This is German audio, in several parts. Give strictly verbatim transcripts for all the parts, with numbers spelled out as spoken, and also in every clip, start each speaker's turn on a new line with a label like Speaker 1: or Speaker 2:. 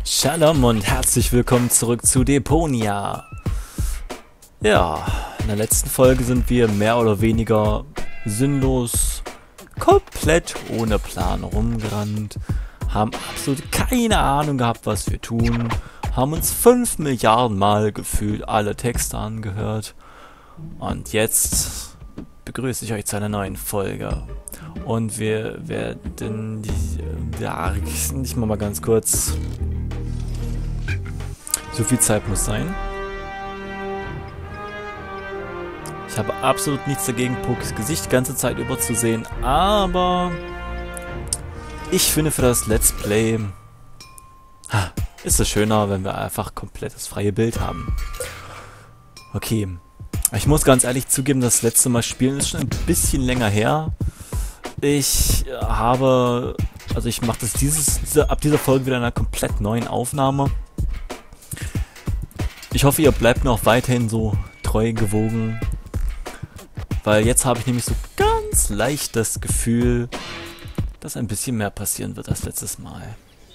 Speaker 1: Shalom und herzlich willkommen zurück zu Deponia. Ja, in der letzten Folge sind wir mehr oder weniger sinnlos, komplett ohne Plan rumgerannt, haben absolut keine Ahnung gehabt, was wir tun, haben uns fünf Milliarden Mal gefühlt alle Texte angehört und jetzt begrüße ich euch zu einer neuen Folge. Und wir werden die, ja, nicht mal, mal ganz kurz. So viel Zeit muss sein. Ich habe absolut nichts dagegen, Pokis Gesicht die ganze Zeit über zu sehen, aber ich finde für das Let's Play ha, ist es schöner, wenn wir einfach komplett das freie Bild haben. Okay. Ich muss ganz ehrlich zugeben, das letzte Mal spielen ist schon ein bisschen länger her. Ich habe, also ich mache das dieses, diese, ab dieser Folge wieder in einer komplett neuen Aufnahme. Ich hoffe, ihr bleibt mir auch weiterhin so treu gewogen, weil jetzt habe ich nämlich so ganz leicht das Gefühl, dass ein bisschen mehr passieren wird als letztes Mal.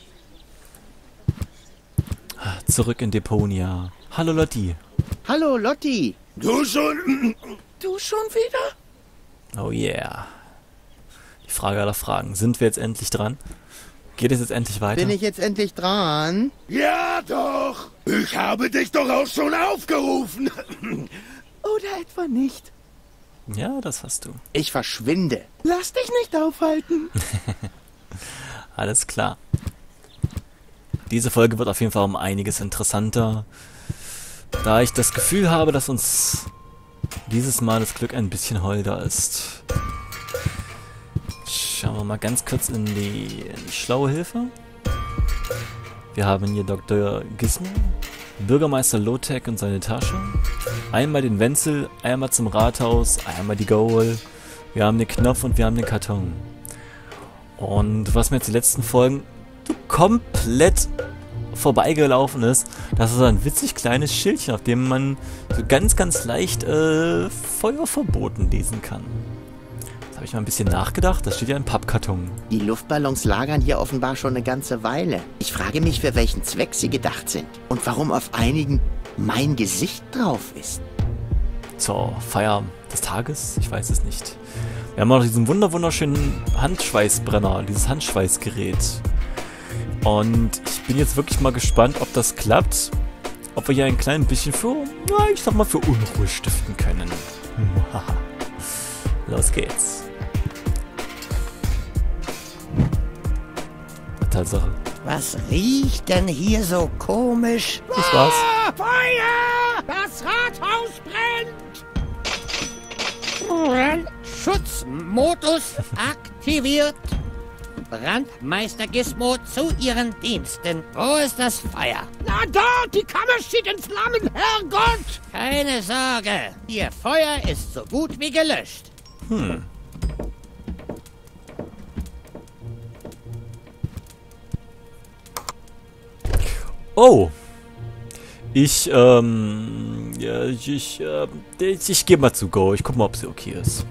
Speaker 1: Zurück in Deponia. Hallo Lotti.
Speaker 2: Hallo Lotti.
Speaker 3: Du schon?
Speaker 2: Du schon wieder?
Speaker 1: Oh yeah. Die Frage aller Fragen. Sind wir jetzt endlich dran? Geht es jetzt endlich weiter?
Speaker 2: Bin ich jetzt endlich dran?
Speaker 3: Ja doch. Ich habe dich doch auch schon aufgerufen.
Speaker 2: Oder etwa nicht?
Speaker 1: Ja, das hast du.
Speaker 2: Ich verschwinde.
Speaker 4: Lass dich nicht aufhalten.
Speaker 1: Alles klar. Diese Folge wird auf jeden Fall um einiges interessanter, da ich das Gefühl habe, dass uns dieses Mal das Glück ein bisschen holder ist. Schauen wir mal ganz kurz in die, in die schlaue Hilfe. Wir haben hier Doktor Gizmo, Bürgermeister Lotek und seine Tasche. Einmal den Wenzel, einmal zum Rathaus, einmal die Goal. Wir haben den Knopf und wir haben den Karton. Und was mir jetzt die letzten Folgen so komplett vorbeigelaufen ist, das ist ein witzig kleines Schildchen, auf dem man so ganz, ganz leicht äh, Feuer verboten lesen kann. Jetzt habe ich mal ein bisschen nachgedacht, das steht ja im Pappkarton.
Speaker 2: Die Luftballons lagern hier offenbar schon eine ganze Weile. Ich frage mich, für welchen Zweck sie gedacht sind und warum auf einigen mein Gesicht drauf ist.
Speaker 1: Zur Feier des Tages? Ich weiß es nicht. Wir haben auch diesen wunder wunderschönen Handschweißbrenner, dieses Handschweißgerät. Und ich bin jetzt wirklich mal gespannt, ob das klappt. Ob wir hier ein klein bisschen für, ja, ich sag mal, für Unruhe stiften können. Los geht's. Tatsache.
Speaker 4: Was riecht denn hier so komisch?
Speaker 1: Das war's.
Speaker 4: Ah, Feuer! Das Rathaus brennt! Schutzmodus aktiviert. Brandmeister Gizmo zu Ihren Diensten. Wo ist das Feuer? Na dort, die Kammer steht in Flammen, Herrgott! Keine Sorge, Ihr Feuer ist so gut wie gelöscht.
Speaker 1: Hm. Oh. Ich, ähm, ja, ich, ich, äh, ich, ich gehe mal zu Go. Ich guck mal, ob sie okay ist.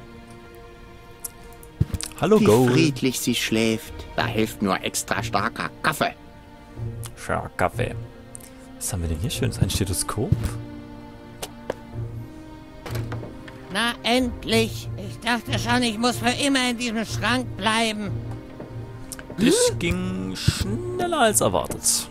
Speaker 1: Hallo,
Speaker 2: Wie
Speaker 1: Go.
Speaker 2: friedlich sie schläft. Da hilft nur extra starker Kaffee.
Speaker 1: Starker Kaffee. Was haben wir denn hier schönes? Ein Stethoskop?
Speaker 4: Na endlich. Ich dachte schon, ich muss für immer in diesem Schrank bleiben.
Speaker 1: Das ging schneller als erwartet.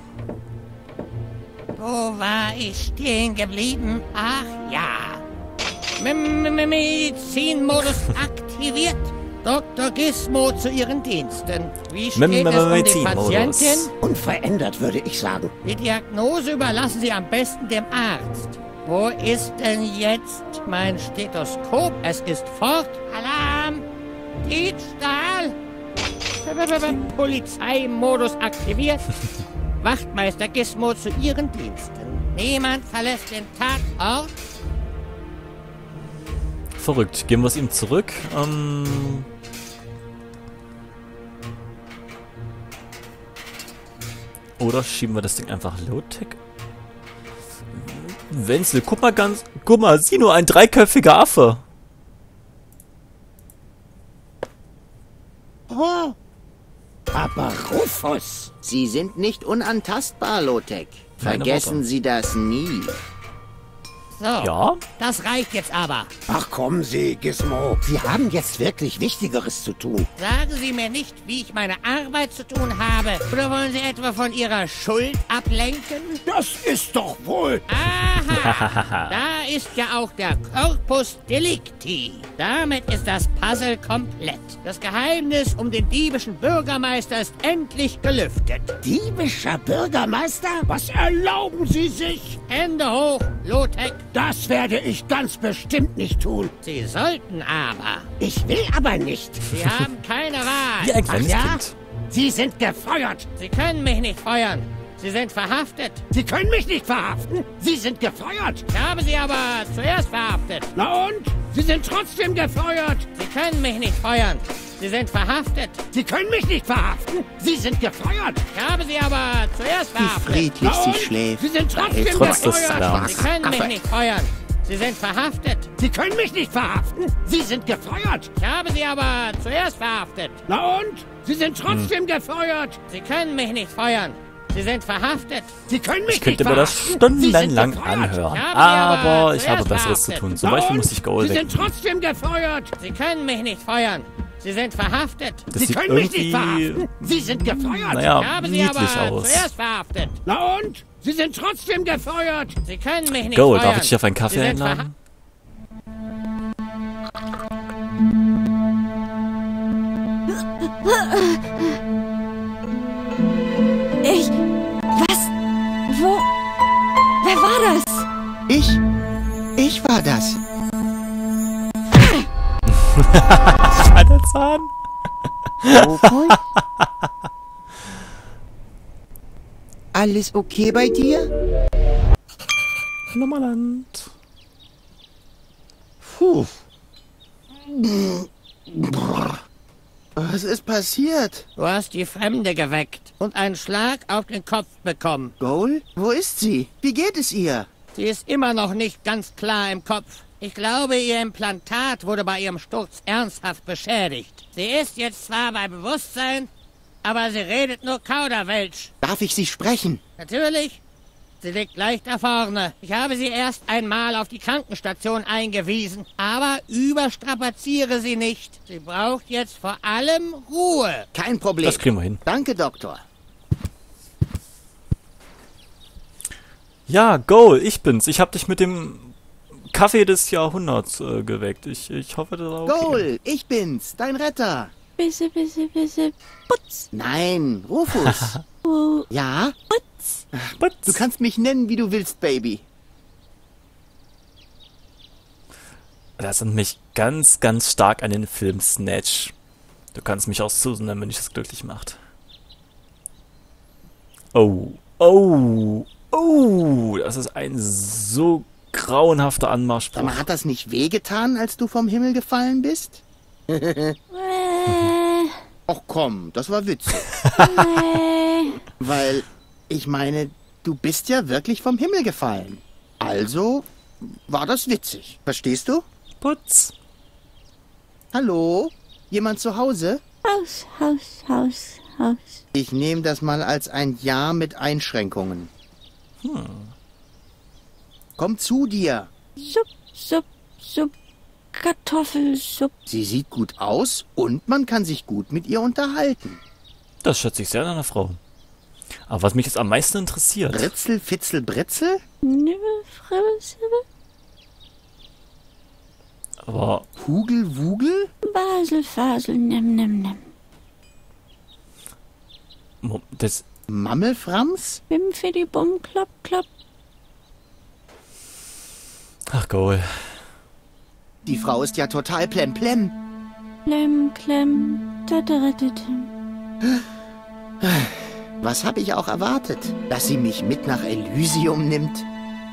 Speaker 4: Wo war ich stehen geblieben? Ach ja. M -M Medizinmodus aktiviert. Doktor Gizmo zu Ihren Diensten. Wie steht
Speaker 1: M-
Speaker 4: es um die
Speaker 1: Medizinmodus.
Speaker 4: Patientin?
Speaker 2: Unverändert, würde ich sagen.
Speaker 4: Die Diagnose überlassen Sie am besten dem Arzt. Wo ist denn jetzt mein Stethoskop? Es ist fort. Alarm! Diebstahl! Polizeimodus aktiviert. Wachtmeister Gizmo zu Ihren Diensten. Niemand verlässt den Tatort.
Speaker 1: Verrückt. Geben wir es ihm zurück. Ähm... Oder schieben wir das Ding einfach Low-Tech? Wenzel, guck mal ganz... Guck mal, sieh nur, ein dreiköpfiger Affe.
Speaker 4: Oh, Aber Rufus!
Speaker 2: Sie sind nicht unantastbar, Lotek.
Speaker 1: Meine
Speaker 2: Vergessen
Speaker 1: Mutter.
Speaker 2: Sie das nie.
Speaker 4: So,
Speaker 1: Ja?
Speaker 4: das reicht jetzt aber.
Speaker 3: Ach, kommen Sie, Gizmo.
Speaker 4: Sie haben jetzt wirklich Wichtigeres zu tun. Sagen Sie mir nicht, wie ich meine Arbeit zu tun habe. Oder wollen Sie etwa von Ihrer Schuld ablenken?
Speaker 3: Das ist doch wohl...
Speaker 4: Aha! Da ist ja auch der Corpus Delicti. Damit ist das Puzzle komplett. Das Geheimnis um den diebischen Bürgermeister ist endlich gelüftet.
Speaker 3: Diebischer Bürgermeister? Was erlauben Sie sich?
Speaker 4: Hände hoch, Lotek.
Speaker 3: Das werde ich ganz bestimmt nicht tun.
Speaker 4: Sie sollten aber.
Speaker 3: Ich will aber nicht.
Speaker 4: Sie haben keine
Speaker 1: Wie
Speaker 4: Wahl.
Speaker 1: ein kleines
Speaker 3: ja?
Speaker 1: Kind.
Speaker 3: Sie sind gefeuert.
Speaker 4: Sie können mich nicht feuern. Sie sind verhaftet.
Speaker 3: Sie können mich nicht verhaften. Sie sind gefeuert.
Speaker 4: Ich habe Sie aber zuerst verhaftet.
Speaker 3: Na und? Sie sind trotzdem gefeuert.
Speaker 4: Sie können mich nicht feuern. Sie sind verhaftet.
Speaker 3: Sie können mich nicht verhaften. Sie sind gefeuert.
Speaker 4: Ich habe Sie aber zuerst
Speaker 2: Wie
Speaker 4: verhaftet.
Speaker 2: friedlich
Speaker 3: Na
Speaker 2: sie
Speaker 3: und?
Speaker 2: schläft.
Speaker 3: Sie sind trotzdem
Speaker 1: Trotz des
Speaker 3: gefeuert.
Speaker 1: Alarms.
Speaker 4: Sie können mich nicht feuern. Sie sind verhaftet.
Speaker 3: Sie können mich nicht verhaften. Sie sind gefeuert.
Speaker 4: Ich habe Sie aber zuerst verhaftet.
Speaker 3: Na und? Sie sind trotzdem gefeuert.
Speaker 4: Sie können mich nicht feuern. Sie sind verhaftet.
Speaker 3: Sie können mich
Speaker 1: Ich könnte
Speaker 3: nicht
Speaker 1: mir das
Speaker 3: verhaften. Sie sind
Speaker 1: stundenlang
Speaker 3: gefeuert.
Speaker 1: anhören.
Speaker 4: Ja, aber
Speaker 1: Aber ich
Speaker 4: zuerst
Speaker 1: habe Besseres zu
Speaker 4: verhaftet.
Speaker 1: tun. Zum
Speaker 3: Na
Speaker 1: Beispiel
Speaker 3: und?
Speaker 1: muss ich Goal
Speaker 3: Sie sind
Speaker 1: wecken.
Speaker 3: trotzdem gefeuert.
Speaker 4: Sie können mich nicht feuern. Sie sind verhaftet.
Speaker 1: Das
Speaker 3: Sie
Speaker 1: sieht
Speaker 3: können mich nicht
Speaker 1: irgendwie,
Speaker 3: verhaften. Sie sind gefeuert.
Speaker 4: Ich
Speaker 1: naja,
Speaker 4: habe Sie
Speaker 1: niedlich
Speaker 4: aber
Speaker 1: aus.
Speaker 4: zuerst verhaftet.
Speaker 3: Na und? Sie sind trotzdem gefeuert.
Speaker 4: Sie können mich nicht
Speaker 1: Goal,
Speaker 4: feuern.
Speaker 1: darf ich dich auf einen Kaffee
Speaker 4: Sie sind
Speaker 1: einladen?
Speaker 5: Ich. Was? Wo? Wer war das?
Speaker 2: Ich? Ich war das.
Speaker 1: Der Zahn.
Speaker 2: Rufus? Alles okay bei dir?
Speaker 1: Nummerland.
Speaker 2: Puh. Was ist passiert?
Speaker 4: Du hast die Fremde geweckt und einen Schlag auf den Kopf bekommen.
Speaker 2: Goal? Wo ist sie? Wie geht es ihr?
Speaker 4: Sie ist immer noch nicht ganz klar im Kopf. Ich glaube, ihr Implantat wurde bei ihrem Sturz ernsthaft beschädigt. Sie ist jetzt zwar bei Bewusstsein, aber sie redet nur Kauderwelsch.
Speaker 2: Darf ich sie sprechen?
Speaker 4: Natürlich. Sie liegt leicht da vorne. Ich habe sie erst einmal auf die Krankenstation eingewiesen. Aber überstrapaziere sie nicht. Sie braucht jetzt vor allem Ruhe.
Speaker 2: Kein Problem.
Speaker 1: Das kriegen wir hin.
Speaker 2: Danke, Doktor.
Speaker 1: Ja, Goal, ich bin's. Ich hab dich mit dem Kaffee des Jahrhunderts äh, geweckt. Ich, ich hoffe, das war okay.
Speaker 2: Goal, ich bin's, dein Retter.
Speaker 5: Bisse, bisse, bisse. Putz.
Speaker 2: Nein, Rufus.
Speaker 5: Oh,
Speaker 2: Ja?
Speaker 5: putz.
Speaker 1: Putz.
Speaker 2: Du kannst mich nennen, wie du willst, Baby.
Speaker 1: Das erinnert mich ganz, ganz stark an den Film Snatch. Du kannst mich auch Susan nennen, wenn dich das glücklich macht. Oh, oh, oh, das ist ein so grauenhafter
Speaker 2: Sag
Speaker 1: Anmachspruch.
Speaker 2: mal, hat das nicht wehgetan, als du vom Himmel gefallen bist?
Speaker 5: Äh,
Speaker 2: Och komm, das war witzig.
Speaker 5: äh.
Speaker 2: Weil, ich meine, du bist ja wirklich vom Himmel gefallen. Also war das witzig. Verstehst du?
Speaker 1: Putz.
Speaker 2: Hallo? Jemand zu Hause?
Speaker 5: Haus, Haus, Haus, Haus.
Speaker 2: Ich nehme das mal als ein Ja mit Einschränkungen.
Speaker 1: Hm.
Speaker 2: Komm zu dir.
Speaker 5: Supp, Supp, Supp. Kartoffelsupp.
Speaker 2: Sie sieht gut aus und man kann sich gut mit ihr unterhalten.
Speaker 1: Das schätze ich sehr an einer Frau. Aber was mich jetzt am meisten interessiert,
Speaker 2: Britzel, Fitzel, Britzel?
Speaker 5: Nibbel, Fribbel, Sibbel.
Speaker 1: aber
Speaker 2: Hugel, Wugel?
Speaker 5: Basel, Fasel, nimm, nimm, nimm.
Speaker 1: Mo- das,
Speaker 2: Mammelframs?
Speaker 5: Bim, Fidi, Bum, Klopp, Klopp.
Speaker 1: ach Goal.
Speaker 2: Die Frau ist ja total plemplem.
Speaker 5: Klem, Klemm, Tataratetem.
Speaker 2: Was habe ich auch erwartet? Dass sie mich mit nach Elysium nimmt?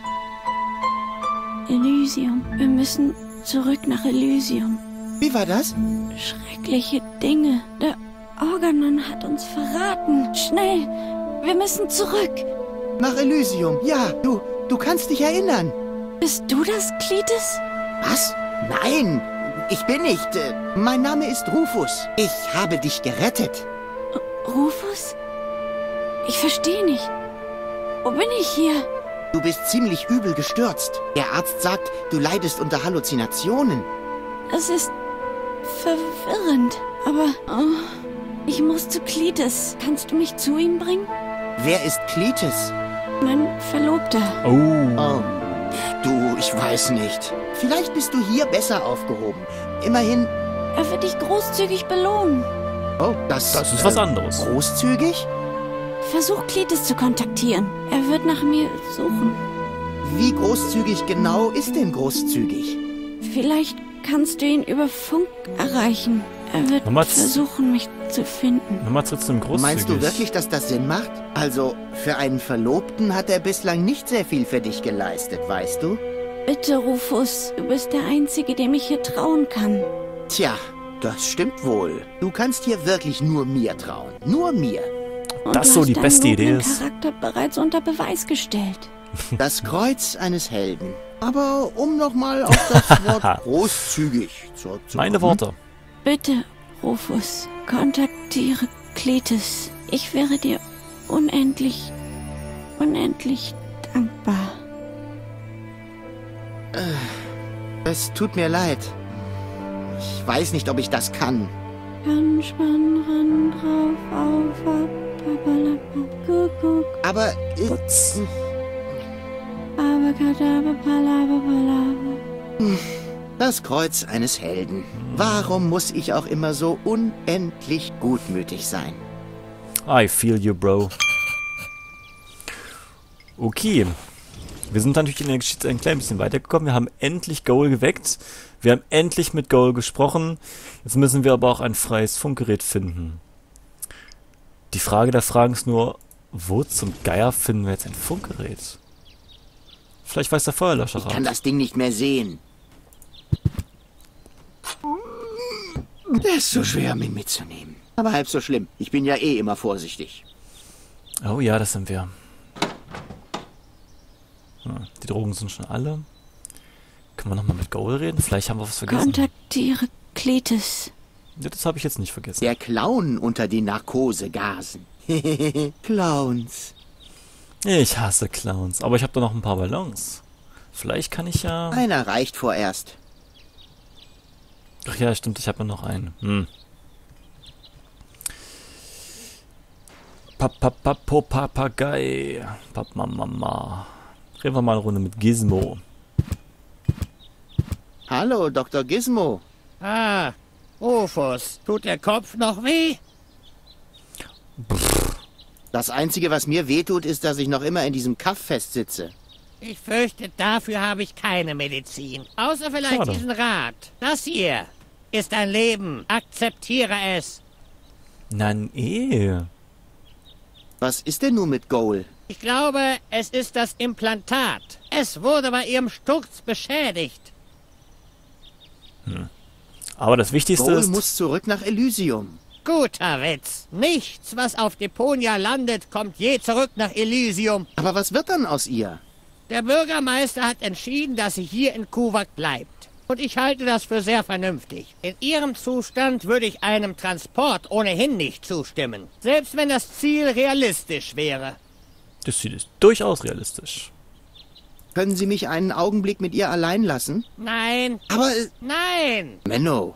Speaker 5: Elysium. Wir müssen zurück nach Elysium.
Speaker 2: Wie war das?
Speaker 5: Schreckliche Dinge. Der Organon hat uns verraten. Schnell, wir müssen zurück.
Speaker 2: Nach Elysium, ja. Du, du kannst dich erinnern.
Speaker 5: Bist du das, Klitis?
Speaker 2: Was? Nein, ich bin nicht. Äh, Mein Name ist Rufus. Ich habe dich gerettet.
Speaker 5: Rufus? Ich verstehe nicht. Wo bin ich hier?
Speaker 2: Du bist ziemlich übel gestürzt. Der Arzt sagt, du leidest unter Halluzinationen.
Speaker 5: Es ist verwirrend, aber oh, ich muss zu Cletus. Kannst du mich zu ihm bringen?
Speaker 2: Wer ist Cletus?
Speaker 5: Mein Verlobter.
Speaker 1: Oh.
Speaker 2: Oh, du, ich weiß nicht. Vielleicht bist du hier besser aufgehoben. Immerhin...
Speaker 5: Er wird dich großzügig belohnen.
Speaker 2: Oh, das...
Speaker 1: Das ist was anderes.
Speaker 2: Großzügig?
Speaker 5: Versuch Cletus zu kontaktieren. Er wird nach mir suchen.
Speaker 2: Wie großzügig genau ist denn großzügig?
Speaker 5: Vielleicht kannst du ihn über Funk erreichen. Er wird
Speaker 1: Nochmal z-
Speaker 5: versuchen, mich zu finden.
Speaker 1: Nochmal zurück zum Großzügig.
Speaker 2: Meinst du wirklich, dass das Sinn macht? Also, für einen Verlobten hat er bislang nicht sehr viel für dich geleistet, weißt du?
Speaker 5: Bitte, Rufus, du bist der Einzige, dem ich hier trauen kann.
Speaker 2: Tja, das stimmt wohl. Du kannst hier wirklich nur mir trauen. Nur mir.
Speaker 5: Und
Speaker 1: Das
Speaker 5: du
Speaker 1: so
Speaker 5: hast
Speaker 1: die
Speaker 5: deinen
Speaker 1: beste Idee
Speaker 5: noblen
Speaker 1: ist.
Speaker 5: Charakter bereits unter Beweis gestellt.
Speaker 2: Das Kreuz eines Helden. Aber um nochmal auf das Wort großzügig zurückzukommen.
Speaker 1: Meine Worte.
Speaker 5: Bitte, Rufus, kontaktiere Cletus. Ich wäre dir unendlich, unendlich dankbar.
Speaker 2: Es tut mir leid. Ich weiß nicht, ob ich das kann.
Speaker 5: Kann spann ran drauf auf ab, papalapa, kuckuck,
Speaker 2: Aber äh,
Speaker 1: Putz.
Speaker 5: abakadabra, palabra, palabra.
Speaker 2: das Kreuz eines Helden. Warum muss ich auch immer so unendlich gutmütig sein?
Speaker 1: I feel you, Bro. Okay. Wir sind natürlich in der Geschichte ein klein bisschen weitergekommen. Wir haben endlich Goal geweckt. Wir haben endlich mit Goal gesprochen. Jetzt müssen wir aber auch ein freies Funkgerät finden. Die Frage der Fragen ist nur, wo zum Geier finden wir jetzt ein Funkgerät? Vielleicht weiß der Feuerlöscher
Speaker 2: Ich kann
Speaker 1: raus.
Speaker 2: das Ding nicht mehr sehen. Der ist so schwer, um ihn mitzunehmen. Aber halb so schlimm. Ich bin ja eh immer vorsichtig.
Speaker 1: Oh ja, das sind wir. Hm, die Drogen sind schon alle. Können wir nochmal mit Goal reden? Vielleicht haben wir was vergessen.
Speaker 5: Kontaktiere Cletus.
Speaker 1: Ja, das habe ich jetzt nicht vergessen.
Speaker 2: Der Clown unter den Narkosegasen. Clowns.
Speaker 1: Ich hasse Clowns, aber ich habe da noch ein paar Ballons. Vielleicht kann ich ja...
Speaker 2: Einer reicht vorerst.
Speaker 1: Ach ja, stimmt, ich habe ja noch einen. Hm. Papapapo Papagei. Papamama. Reden wir mal eine Runde mit Gizmo.
Speaker 2: Hallo, Doktor Gizmo.
Speaker 4: Ah, Rufus, tut der Kopf noch weh?
Speaker 2: Das Einzige, was mir wehtut, ist, dass ich noch immer in diesem Kaff festsitze.
Speaker 4: Ich fürchte, dafür habe ich keine Medizin. Außer vielleicht
Speaker 1: Schade.
Speaker 4: diesen Rat. Das hier ist ein Leben. Akzeptiere es.
Speaker 1: Nein, eh.
Speaker 2: Was ist denn nun mit Goal?
Speaker 4: Ich glaube, es ist das Implantat. Es wurde bei ihrem Sturz beschädigt.
Speaker 1: Aber das Wichtigste
Speaker 2: Goal
Speaker 1: ist...
Speaker 2: muss zurück nach Elysium.
Speaker 4: Guter Witz. Nichts, was auf Deponia landet, kommt je zurück nach Elysium.
Speaker 2: Aber was wird dann aus ihr?
Speaker 4: Der Bürgermeister hat entschieden, dass sie hier in Kuvak bleibt. Und ich halte das für sehr vernünftig. In ihrem Zustand würde ich einem Transport ohnehin nicht zustimmen. Selbst wenn das Ziel realistisch wäre.
Speaker 1: Das Ziel ist durchaus realistisch.
Speaker 2: Können Sie mich einen Augenblick mit ihr allein lassen?
Speaker 4: Nein,
Speaker 2: Aber, äh,
Speaker 4: nein.
Speaker 2: Menno,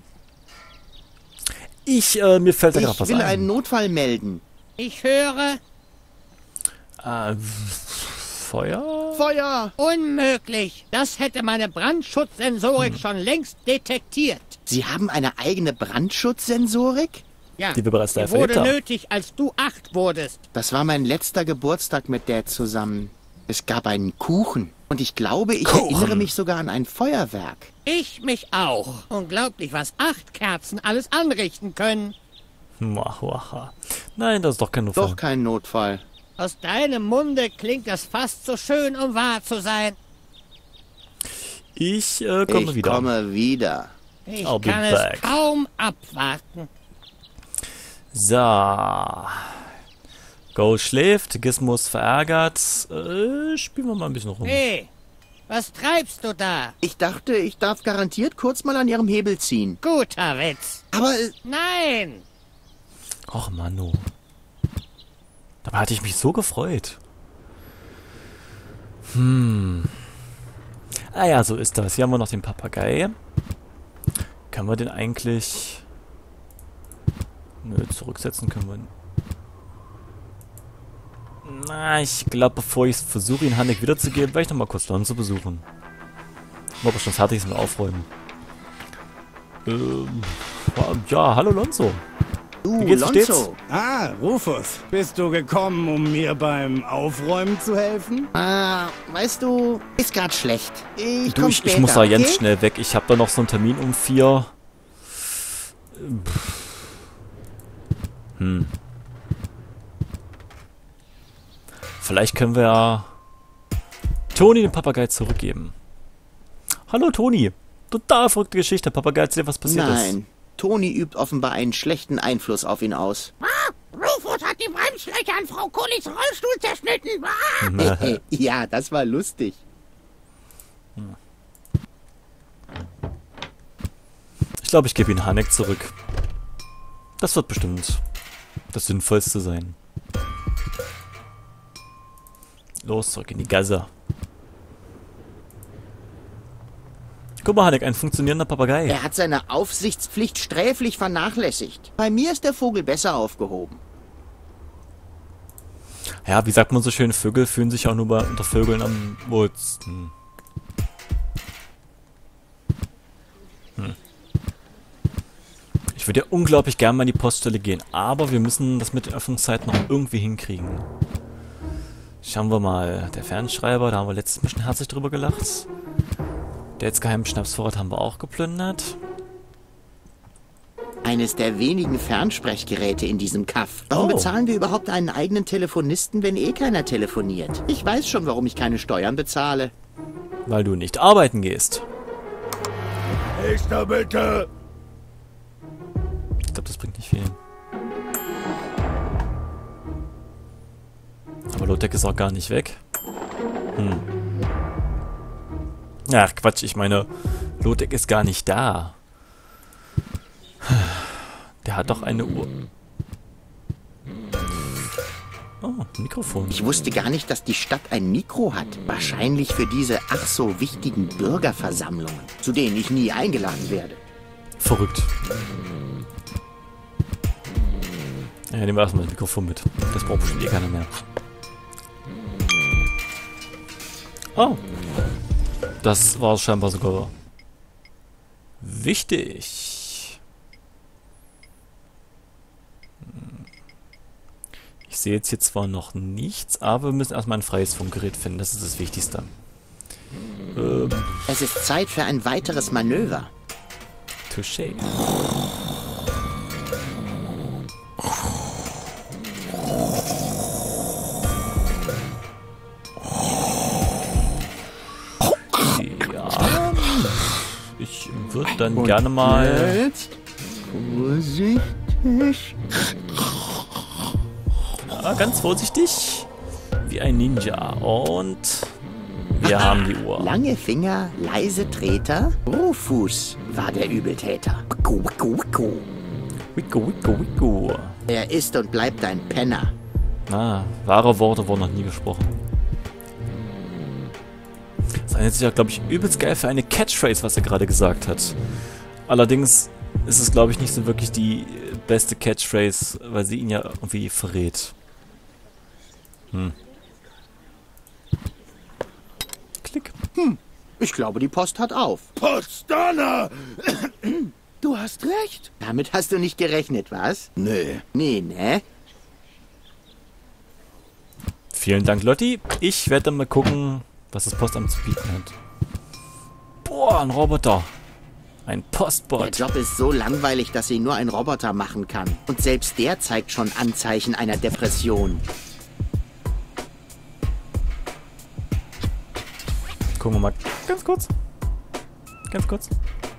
Speaker 1: Ich, äh, mir fällt da gerade
Speaker 2: ich
Speaker 1: was
Speaker 2: will
Speaker 1: ein.
Speaker 2: einen Notfall melden.
Speaker 4: Ich höre,
Speaker 1: Äh, Feuer?
Speaker 2: Feuer!
Speaker 4: unmöglich. Das hätte meine Brandschutzsensorik schon längst detektiert.
Speaker 2: Sie haben eine eigene Brandschutzsensorik?
Speaker 4: Ja,
Speaker 1: Die wir bereits
Speaker 4: die
Speaker 1: live
Speaker 4: wurde
Speaker 1: erlebt haben.
Speaker 4: nötig, als du acht wurdest.
Speaker 2: Das war mein letzter Geburtstag mit der zusammen. Es gab einen Kuchen. Und ich glaube, ich
Speaker 1: Kuchen.
Speaker 2: erinnere mich sogar an ein Feuerwerk.
Speaker 4: Ich mich auch. Unglaublich, was acht Kerzen alles anrichten können.
Speaker 1: Mahuaha. Nein, das ist doch kein Notfall.
Speaker 2: Doch kein Notfall.
Speaker 4: Aus deinem Munde klingt das fast so schön, um wahr zu sein.
Speaker 1: Ich äh, komme
Speaker 2: ich
Speaker 1: wieder.
Speaker 2: komme wieder.
Speaker 4: Ich
Speaker 1: I'll be
Speaker 4: kann es
Speaker 1: back.
Speaker 4: kaum abwarten.
Speaker 1: So. Goal schläft, Gizmo ist verärgert. Äh, spielen wir mal ein bisschen rum.
Speaker 4: Hey, was treibst du da?
Speaker 2: Ich dachte, ich darf garantiert kurz mal an Ihrem Hebel ziehen.
Speaker 4: Guter Witz.
Speaker 2: Aber, äh,
Speaker 4: Nein,
Speaker 1: Och, Mano. Dabei hatte ich mich so gefreut. Hm. Ah ja, so ist das. Hier haben wir noch den Papagei. Können wir den eigentlich... Nö, zurücksetzen können wir... Na, ich glaube, bevor ich versuche, ihn Hanek wiederzugeben, werde ich nochmal kurz Lonzo besuchen. Ob er schon fertig ist mit Aufräumen. Ähm, ja, hallo Lonzo.
Speaker 2: Du,
Speaker 1: Wie geht's,
Speaker 2: Lonzo.
Speaker 1: stets?
Speaker 6: Ah, Rufus, bist du gekommen, um mir beim Aufräumen zu helfen?
Speaker 2: Ah, weißt du, ist grad schlecht. Ich
Speaker 1: Du,
Speaker 2: komm
Speaker 1: ich,
Speaker 2: später,
Speaker 1: ich muss da ganz
Speaker 2: okay?
Speaker 1: schnell weg. Ich habe da noch so einen Termin um vier. Hm. Vielleicht können wir ja Toni den Papagei zurückgeben. Hallo Toni. Total verrückte Geschichte. Papagei erzählt, was passiert ist.
Speaker 2: Nein, Toni übt offenbar einen schlechten Einfluss auf ihn aus.
Speaker 4: Ah, Rufus hat die Bremsschläge an Frau Konis Rollstuhl zerschnitten. Ah.
Speaker 2: Ja, das war lustig.
Speaker 1: Ich glaube, ich gebe ihn Hanek zurück. Das wird bestimmt das Sinnvollste sein. Los, zurück in die Gasse. Guck mal, Hanek, ein funktionierender Papagei.
Speaker 2: Er hat seine Aufsichtspflicht sträflich vernachlässigt. Bei mir ist der Vogel besser aufgehoben.
Speaker 1: Ja, wie sagt man so schön, Vögel fühlen sich auch nur bei, unter Vögeln am wohlsten. Hm. Ich würde ja unglaublich gerne mal in die Poststelle gehen, aber wir müssen das mit der Öffnungszeit noch irgendwie hinkriegen. Schauen wir mal. Der Fernschreiber, da haben wir letztes Mal schon herzlich drüber gelacht. Der jetzt geheimen Schnapsvorrat haben wir auch geplündert.
Speaker 2: Eines der wenigen Fernsprechgeräte in diesem Kaff. Warum
Speaker 1: Oh.
Speaker 2: bezahlen wir überhaupt einen eigenen Telefonisten, wenn eh keiner telefoniert? Ich weiß schon, warum ich keine Steuern bezahle.
Speaker 1: Weil du nicht arbeiten gehst.
Speaker 3: Nächster bitte.
Speaker 1: Ich glaube, das bringt nicht viel. Aber Lotek ist auch gar nicht weg. Hm. Ach, Quatsch, ich meine, Lotek ist gar nicht da. Der hat doch eine Uhr. Oh, ein Mikrofon.
Speaker 2: Ich wusste gar nicht, dass die Stadt ein Mikro hat. Wahrscheinlich für diese ach so wichtigen Bürgerversammlungen, zu denen ich nie eingeladen werde.
Speaker 1: Verrückt. Ja, nehmen wir erstmal das Mikrofon mit. Das braucht bestimmt eh keiner mehr. Oh. Das war scheinbar sogar wichtig. Ich sehe jetzt hier zwar noch nichts, aber wir müssen erstmal ein freies Funkgerät finden. Das ist das Wichtigste. Ähm,
Speaker 2: Es ist Zeit für ein weiteres Manöver.
Speaker 1: Touché. Ja. Ich würde dann gerne mal...
Speaker 2: Jetzt vorsichtig.
Speaker 1: Ja, ganz vorsichtig. Wie ein Ninja. Und wir haben die Uhr.
Speaker 2: Lange Finger, leise Treter. Rufus war der Übeltäter. Wicko, wicko, wicko.
Speaker 1: Wicko, wicko, wicko.
Speaker 2: Er ist und bleibt ein Penner.
Speaker 1: Ah, wahre Worte wurden noch nie gesprochen. Das eignet sich ja, glaube ich, übelst geil für eine Catchphrase, was er gerade gesagt hat. Allerdings ist es, glaube ich, nicht so wirklich die beste Catchphrase, weil sie ihn ja irgendwie verrät. Hm. Klick.
Speaker 2: Ich glaube, die Post hat auf.
Speaker 3: Postdonner! Du hast recht.
Speaker 2: Damit hast du nicht gerechnet, was?
Speaker 3: Nee.
Speaker 2: Nee, ne?
Speaker 1: Vielen Dank, Lotti. Ich werde dann mal gucken, was das Postamt zu bieten hat. Boah, ein Roboter. Ein
Speaker 2: Der
Speaker 1: Postbot.
Speaker 2: Job ist so langweilig, dass ihn nur ein Roboter machen kann. Und selbst der zeigt schon Anzeichen einer Depression.
Speaker 1: Gucken wir mal ganz kurz. Ganz kurz.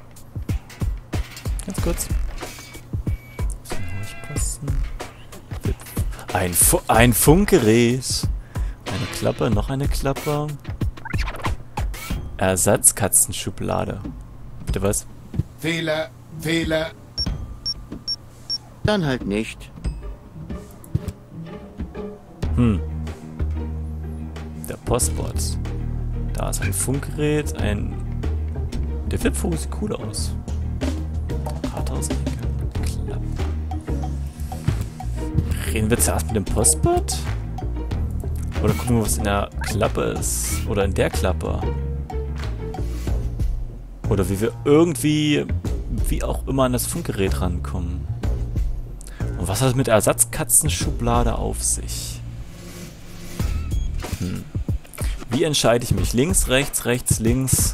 Speaker 1: Ganz kurz. Bisschen ruhig passen. Ein, Fu ein Funkgerät. Eine Klappe, noch eine Klappe. Ersatzkatzenschublade. Bitte was?
Speaker 3: Fehler, Fehler.
Speaker 2: Dann halt nicht.
Speaker 1: Hm. Der Postbot. Da ist ein Funkgerät, ein... Der Flipvogel sieht cool aus. Rathausecke. Klappe. Reden wir zuerst mit dem Postbot? Oder gucken wir, was in der Klappe ist? Oder in der Klappe? Oder wie wir irgendwie, wie auch immer, an das Funkgerät rankommen. Und was hat es mit der Ersatzkatzenschublade auf sich? Hm. Wie entscheide ich mich? Links, rechts, rechts, links?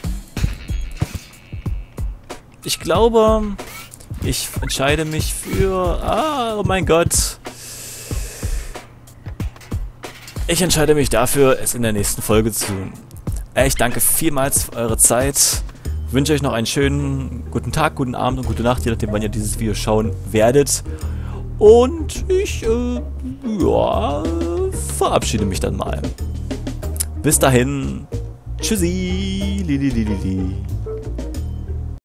Speaker 1: Ich glaube, ich entscheide mich für... Ah, oh mein Gott. Ich entscheide mich dafür, es in der nächsten Folge zu tun. Ich danke vielmals für eure Zeit. Wünsche euch noch einen schönen guten Tag, guten Abend und gute Nacht, je nachdem, wann ihr dieses Video schauen werdet. Und ich, äh, ja, verabschiede mich dann mal. Bis dahin. Tschüssi. Li, li, li, li, li.